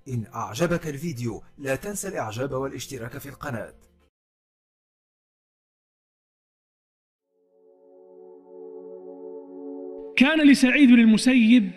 إن أعجبك الفيديو لا تنسى الإعجاب والاشتراك في القناة. كان لسعيد بن المسيب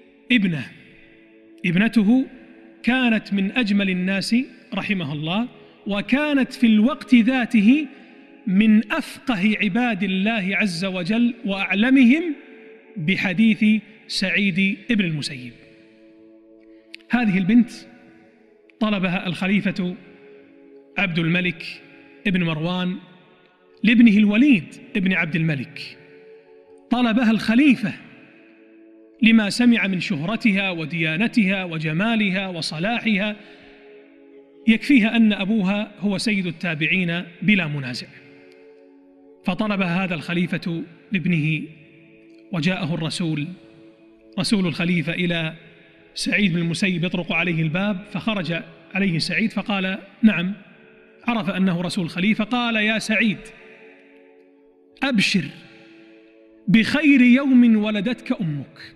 ابنته كانت من أجمل الناس رحمه الله، وكانت في الوقت ذاته من أفقه عباد الله عز وجل وأعلمهم بحديث سعيد بن المسيب. هذه البنت طلبها الخليفة عبد الملك ابن مروان لابنه الوليد ابن عبد الملك، طلبها الخليفة لما سمع من شهرتها وديانتها وجمالها وصلاحها، يكفيها أن أبوها هو سيد التابعين بلا منازع. فطلبها هذا الخليفة لابنه، وجاءه رسول الخليفة إلى سعيد بن المسيب يطرق عليه الباب، فخرج عليه سعيد فقال نعم، عرف أنه رسول الخليفة. قال يا سعيد أبشر بخير يوم ولدتك أمك،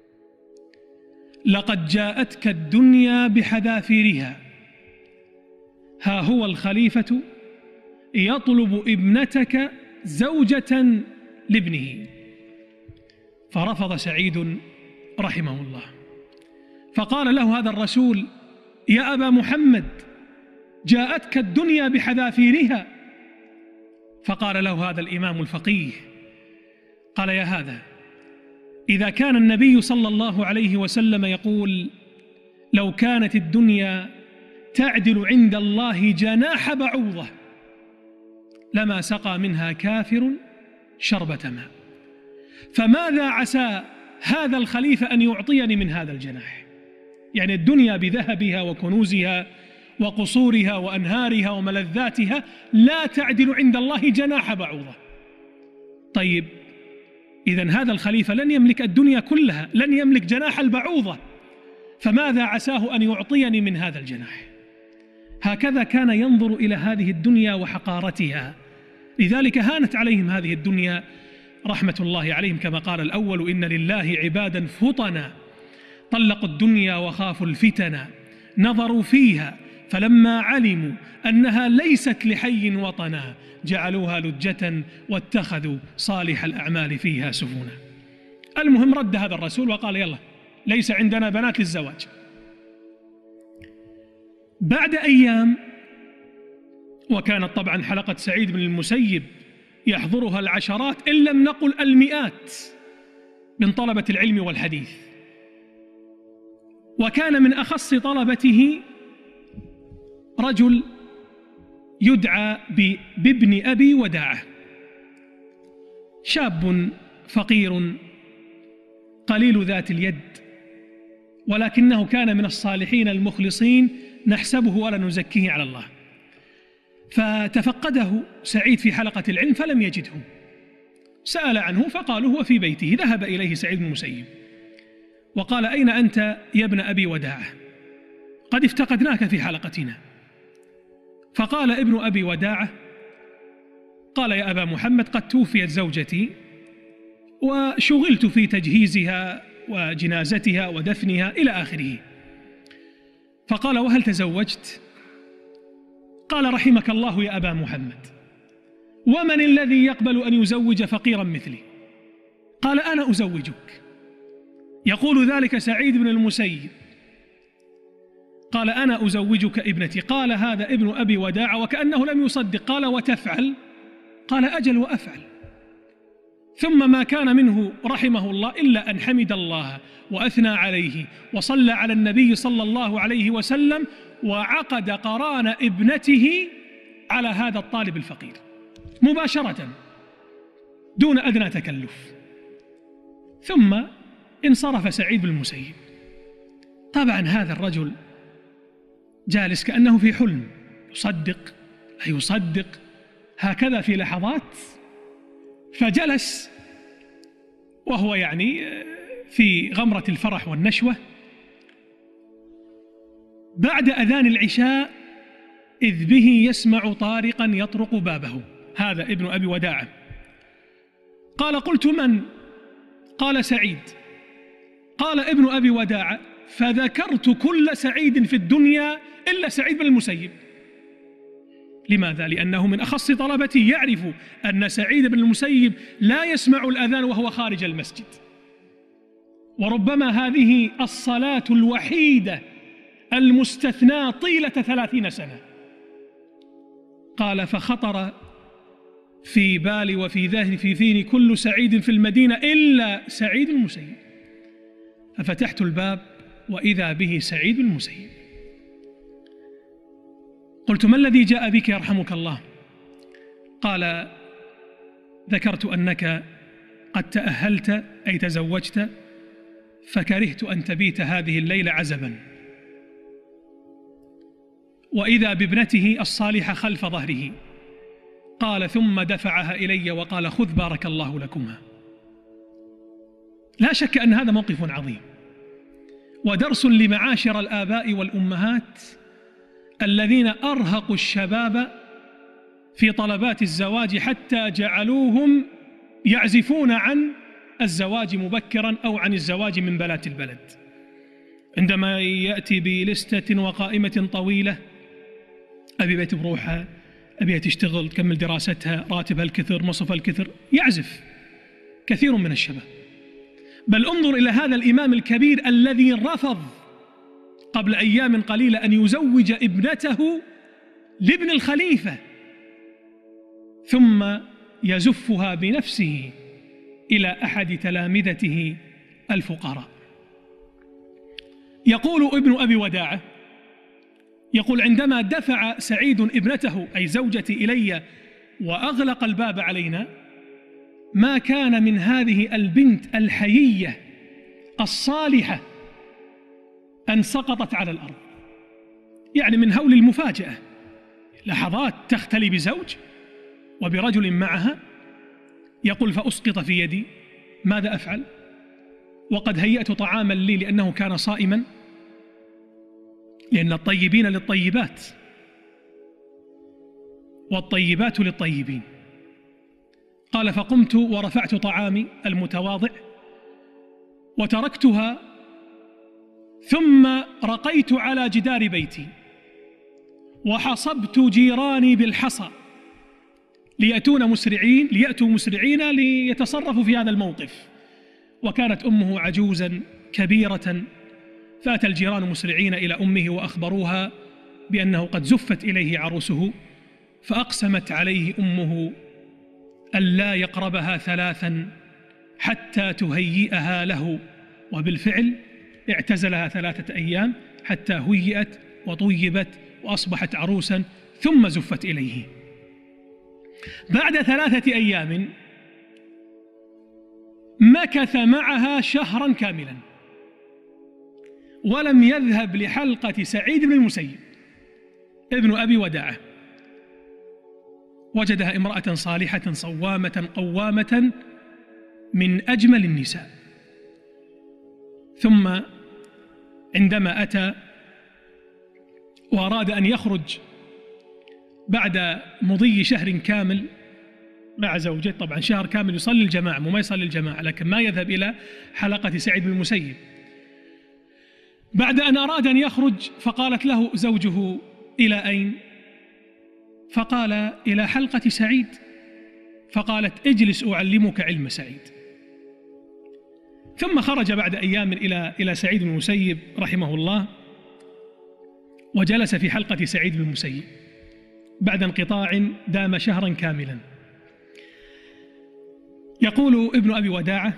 لقد جاءتك الدنيا بحذافيرها، ها هو الخليفة يطلب ابنتك زوجة لابنه. فرفض سعيد رحمه الله، فقال له هذا الرسول يا أبا محمد جاءتك الدنيا بحذافيرها. فقال له هذا الإمام الفقيه، قال يا هذا، إذا كان النبي صلى الله عليه وسلم يقول لو كانت الدنيا تعدل عند الله جناح بعوضة لما سقى منها كافر شربة ماء، فماذا عسى هذا الخليفة أن يعطيني من هذا الجناح؟ يعني الدنيا بذهبها وكنوزها وقصورها وأنهارها وملذاتها لا تعدل عند الله جناح بعوضة. طيب إذن هذا الخليفة لن يملك الدنيا كلها، لن يملك جناح البعوضة، فماذا عساه أن يعطيني من هذا الجناح؟ هكذا كان ينظر إلى هذه الدنيا وحقارتها، لذلك هانت عليهم هذه الدنيا رحمة الله عليهم، كما قال الأول إن لله عبادا فطنا طلقوا الدنيا وخافوا الفتن، نظروا فيها فلما علموا أنها ليست لحي وطنا جعلوها لجة واتخذوا صالح الأعمال فيها سفنا. المهم رد هذا الرسول وقال يلا ليس عندنا بنات للزواج. بعد أيام، وكانت طبعا حلقة سعيد بن المسيب يحضرها العشرات إن لم نقل المئات من طلبة العلم والحديث، وكان من أخص طلبته رجل يدعى بابن أبي وداعة، شاب فقير قليل ذات اليد، ولكنه كان من الصالحين المخلصين نحسبه ولا نزكيه على الله. فتفقده سعيد في حلقة العلم فلم يجده، سأل عنه فقالوا هو في بيته. ذهب إليه سعيد بن المسيب وقال أين أنت يا ابن أبي وداعة؟ قد افتقدناك في حلقتنا. فقال ابن أبي وداعة قال يا أبا محمد قد توفيت زوجتي وشغلت في تجهيزها وجنازتها ودفنها إلى آخره. فقال وهل تزوجت؟ قال رحمك الله يا أبا محمد، ومن الذي يقبل أن يزوج فقيرا مثلي؟ قال أنا أزوجك. يقول ذلك سعيد بن المسيب، قال أنا أزوجك ابنتي. قال هذا ابن أبي وداعة وكأنه لم يصدق، قال وتفعل؟ قال أجل وأفعل. ثم ما كان منه رحمه الله إلا أن حمد الله وأثنى عليه وصلى على النبي صلى الله عليه وسلم، وعقد قران ابنته على هذا الطالب الفقير مباشرة دون أدنى تكلف. ثم انصرف سعيد بن المسيب. طبعا هذا الرجل جالس كأنه في حلم، يصدق لا يصدق، هكذا في لحظات. فجلس وهو يعني في غمرة الفرح والنشوة. بعد أذان العشاء إذ به يسمع طارقا يطرق بابه، هذا ابن أبي وداعة. قال قلت من؟ قال سعيد. قال ابن أبي وداعة فذكرت كل سعيد في الدنيا إلا سعيد بن المسيب. لماذا؟ لأنه من أخص طلبتي، يعرف أن سعيد بن المسيب لا يسمع الأذان وهو خارج المسجد، وربما هذه الصلاة الوحيدة المستثناة طيلة 30 سنة. قال: فخطر في بالي وفي ذهني في ذهني كل سعيد في المدينة إلا سعيد المسيب، ففتحت الباب وإذا به سعيد المسيب. قلت: ما الذي جاء بك يرحمك الله؟ قال: ذكرت أنك قد تأهلت أي تزوجت، فكرهت أن تبيت هذه الليلة عزبا، وإذا بابنته الصالحة خلف ظهره. قال: ثم دفعها إلي وقال: خذ بارك الله لكما. لا شك أن هذا موقف عظيم ودرس لمعاشر الآباء والأمهات الذين أرهقوا الشباب في طلبات الزواج حتى جعلوهم يعزفون عن الزواج مبكرا أو عن الزواج من بنات البلد. عندما يأتي بلستة وقائمة طويلة: أبي بيت بروحها، أبي تشتغل تكمل دراستها، راتبها الكثر، مصرفها الكثر، يعزف كثير من الشباب. بل انظر إلى هذا الإمام الكبير الذي رفض قبل أيام قليلة أن يزوج ابنته لابن الخليفة، ثم يزفها بنفسه إلى أحد تلامذته الفقراء. يقول ابن أبي وداعة، يقول: عندما دفع سعيد ابنته أي زوجتي إلي وأغلق الباب علينا، ما كان من هذه البنت الحيية الصالحة أن سقطت على الأرض، يعني من هول المفاجأة. لحظات تختلي بزوج وبرجل معها. يقول: فأسقط في يدي، ماذا أفعل وقد هيأت طعاما لي لأنه كان صائما، لأن الطيبين للطيبات والطيبات للطيبين. قال: فقمت ورفعت طعامي المتواضع وتركتها، ثم رقيت على جدار بيتي وحصبت جيراني بالحصى ليأتوا مسرعين ليتصرفوا في هذا الموقف. وكانت أمه عجوزا كبيرة، فأتى الجيران مسرعين إلى أمه وأخبروها بأنه قد زفت إليه عروسه، فأقسمت عليه أمه ألا يقربها 3 حتى تهيئها له، وبالفعل اعتزلها 3 أيام حتى هيئت وطيبت وأصبحت عروسا، ثم زفت إليه. بعد 3 أيام مكث معها شهرا كاملا ولم يذهب لحلقة سعيد بن المسيب ابن أبي وداعة. وجدها امرأة صالحة صوامة قوامة من أجمل النساء. ثم عندما أتى وأراد أن يخرج بعد مضي شهر كامل مع زوجته، طبعا شهر كامل يصلي الجماعة وما يصلي الجماعة، لكن ما يذهب إلى حلقة سعيد بن المسيب. بعد أن أراد أن يخرج فقالت له زوجه: إلى أين؟ فقال: إلى حلقة سعيد. فقالت: اجلس أعلمك علم سعيد. ثم خرج بعد أيام إلى سعيد بن المسيب رحمه الله، وجلس في حلقة سعيد بن المسيب بعد انقطاع دام شهرا كاملا. يقول ابن أبي وداعة: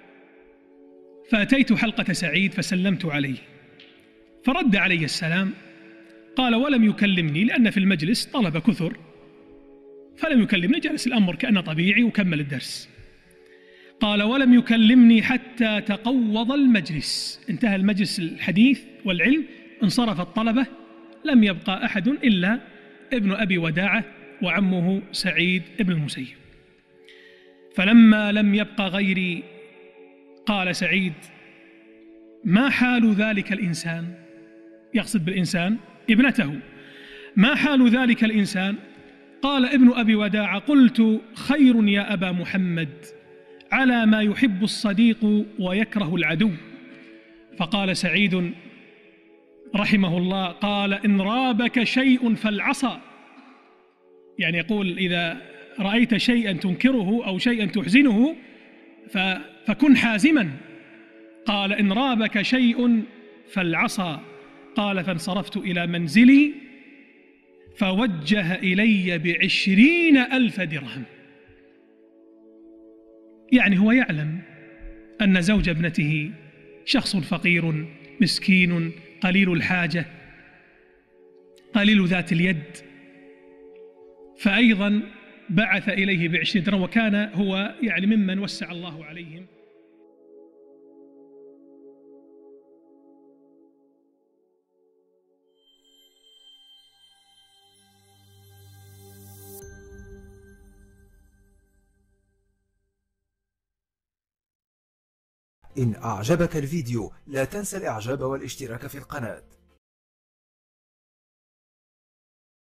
فأتيت حلقة سعيد فسلمت عليه، فرد علي السلام. قال: ولم يكلمني، لأن في المجلس طلبة كثر، فلم يكلمني، جلس الأمر كأنه طبيعي وكمل الدرس. قال: ولم يكلمني حتى تقوض المجلس، انتهى المجلس الحديث والعلم، انصرف الطلبة، لم يبقى أحد إلا ابن أبي وداعة وعمه سعيد بن المسيب. فلما لم يبق غيري قال سعيد: ما حال ذلك الإنسان؟ يقصد بالإنسان ابنته. ما حال ذلك الإنسان؟ قال ابن أبي وداعة: قلت: خير يا أبا محمد، على ما يحب الصديق ويكره العدو. فقال سعيد: رحمه الله قال: إن رابك شيء فالعصا، يعني يقول إذا رأيت شيئا تنكره أو شيئا تحزنه فكن حازما. قال: إن رابك شيء فالعصا. قال: فانصرفت إلى منزلي فوجه إلي ب20,000 درهم. يعني هو يعلم أن زوج ابنته شخص فقير مسكين قليل الحاجة قليل ذات اليد، فأيضا بعث إليه ب20 درهم، وكان هو يعني ممن وسع الله عليهم. إن أعجبك الفيديو لا تنسى الإعجاب والاشتراك في القناة.